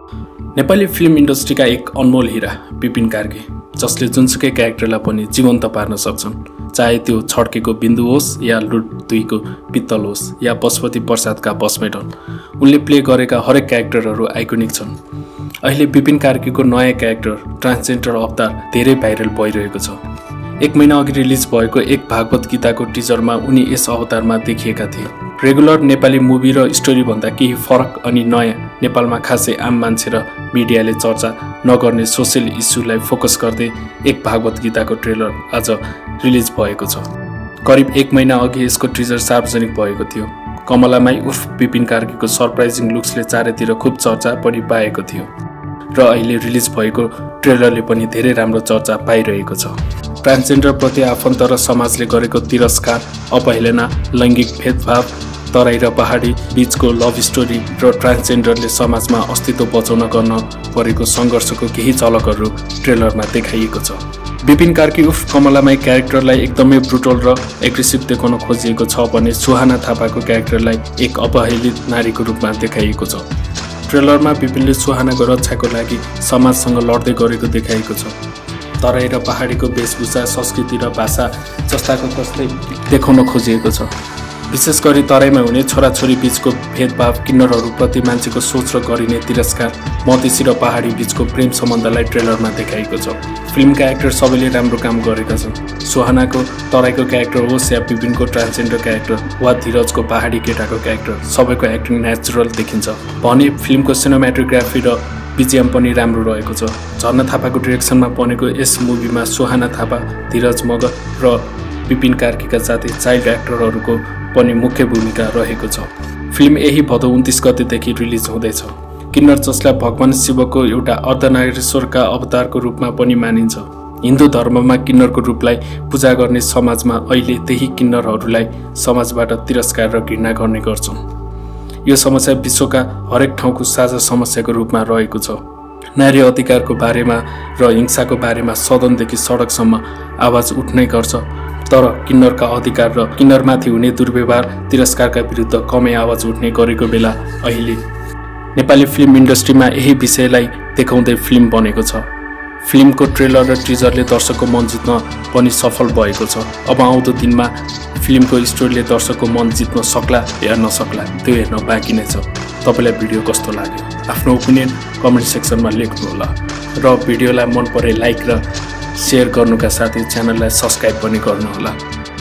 Nepali film इन्डस्ट्रीका एक अनमोल हीरा बिपिन कार्की, जसले जुनसुकै क्यारेक्टरलाई पनि जीवन्त पार्न सक्छन्, चाहे त्यो छड्केको बिन्दु होस् या लुट दुईको पित्तल होस् या पशुपति प्रसादका बसमेटन। उनले प्ले गरेका हरेक क्यारेक्टरहरू आइकोनिक छन्। अहिले बिपिन कार्कीको नयाँ क्यारेक्टर ट्रान्सजेन्डर अवतार धेरै भाइरल भइरहेको छ। 1 महिना अघि रिलिज भएको एक भागवत गीताको टिजरमा उनी यस अवतारमा देखिएका थिए। रेगुलर नेपाली मुभी र स्टोरी भन्दा केही फरक अनि नयाँ, नेपालमा खासै आम मान्छे र मिडियाले चर्चा नगर्ने सोशल इस्युलाई फोकस गर्दै एक भागवत गीताको ट्रेलर आज रिलिज भएको छ। करिब 1 महिना अघि यसको टिजर सार्वजनिक भएको थियो। कमलामाई उर्फ बिपिन कार्कीको सरप्राइजिङ लुक्सले चारैतिर खूब चर्चा पनि पाएको थियो र अहिले रिलिज भएको ट्रेलरले पनि धेरै राम्रो चर्चा पाइरहेको छ। ट्रान्सजेन्डर प्रति आफन्त र समाजले गरेको तिरस्कार, अवहेलना, लैङ्गिक भेदभाव, तराई र पहाडी बीचको लभ स्टोरी र ट्रान्सजेन्डरले समाजमा अस्तित्व बचाउन गर्न परेको सङ्घर्षको केही झलकहरू ट्रेलरमा देखाइएको छ। बिपिन कार्की उर्फ कमलामाई क्यारेक्टरलाई एकदमै ब्रुटल र एग्रेसिभ देखाउन खोजिएको छ भने सुहाना थापाको क्यारेक्टरलाई एक अपहेलित नारीको रूपमा देखाइएको छ। ट्रेलरमा बिपिनले सुहानाको रक्षाको लागि समाजसँग लड्दै गरेको देखाइएको छ। तराई र पहाडीको वेशभूषा, संस्कृति र भाषा जस्ताको तस्तै देखाउन खोजिएको छ। विशेष गरी तराईमा हुने छोराछोरी बीचको भेदभाव, किन्नरहरूप्रति मान्छेको सोच र गरिने तिरस्कार, मधेसी र पहाडी बीचको प्रेम सम्बन्धलाई ट्रेलरमा देखाइएको छ। फिल्मका एक्टर सबैले राम्रो काम गरेका छन्। सुहानाको तराईको क्यारेक्टर होस् या बिपिनको ट्रान्सजेन्डर क्यारेक्टर वा धीरजको पहाडी केटाको क्यारेक्टर, सबैको एक्टिङ नेचुरल देखिन्छ भने फिल्मको सिनेमाटोग्राफी र बीजीएम पनि राम्रो रहेको छ। झर्ना थापाको डिरेक्सनमा बनेको यस मुभीमा सुहाना थापा, धीरज, मगर र बिपिन कार्कीका साथै चाइल्ड एक्टरहरूको पनि मुख्य भूमिका रहेको छ। फिल्म यही भदौ 29 गतेदेखि रिलिज हुँदैछ। किन्नर, जसलाई भगवान शिवको एउटा अर्धनारीश्वरका अवतारको रूपमा पनि मानिन्छ, हिन्दू धर्ममा किन्नरको रूपलाई पूजा गर्ने समाजमा अहिले त्यही किन्नरहरूलाई समाजबाट तिरस्कार र घृणा गर्ने गर्छन्। यो समस्या विश्वका हरेक ठाउँको साझा समस्याको रूपमा रहेको छ। नारी अधिकारको बारेमा र हिंसाको बारेमा सदनदेखि सडकसम्म आवाज उठ्नै गर्छ, तर किन्नरका अधिकार र किन्नरमाथि हुने दुर्व्यवहार, तिरस्कारका विरुद्ध कमै आवाज उठ्ने गरेको बेला अहिले नेपाली फिल्म इन्डस्ट्रीमा यही विषयलाई देखाउँदै फिल्म बनेको छ। फिल्मको ट्रेलर र टिजरले दर्शकको मन जित्न पनि सफल भएको छ। अब आउँदो दिनमा फिल्मको स्टोरीले दर्शकको मन जित्न सक्ला या नसक्ला त्यो हेर्न बाँकी नै छ। तपाईँलाई भिडियो कस्तो लाग्यो? आफ्नो ओपिनियन कमेन्ट सेक्सनमा लेख्नुहोला र भिडियोलाई मन परे लाइक र सेयर गर्नुका साथै च्यानललाई सब्स्क्राइब पनि गर्नुहोला।